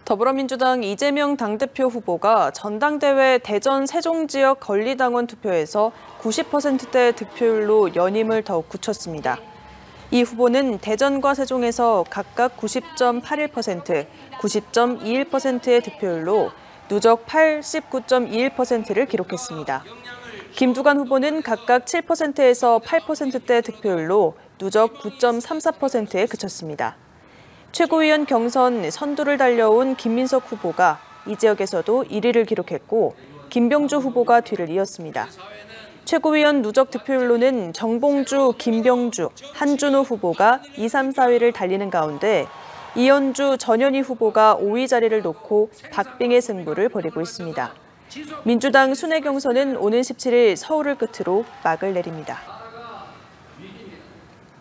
더불어민주당 이재명 당대표 후보가 전당대회 대전 세종 지역 권리당원 투표에서 90%대 득표율로 연임을 더욱 굳혔습니다. 이 후보는 대전과 세종에서 각각 90.81%, 90.21%의 득표율로 누적 89.21%를 기록했습니다. 김두관 후보는 각각 7%에서 8%대 득표율로 누적 9.34%에 그쳤습니다. 최고위원 경선 선두를 달려온 김민석 후보가 이 지역에서도 1위를 기록했고 김병주 후보가 뒤를 이었습니다. 최고위원 누적 득표율로는 정봉주, 김병주, 한준호 후보가 2, 3, 4위를 달리는 가운데 이현주, 전현희 후보가 5위 자리를 놓고 박빙의 승부를 벌이고 있습니다. 민주당 순회 경선은 오는 17일 서울을 끝으로 막을 내립니다.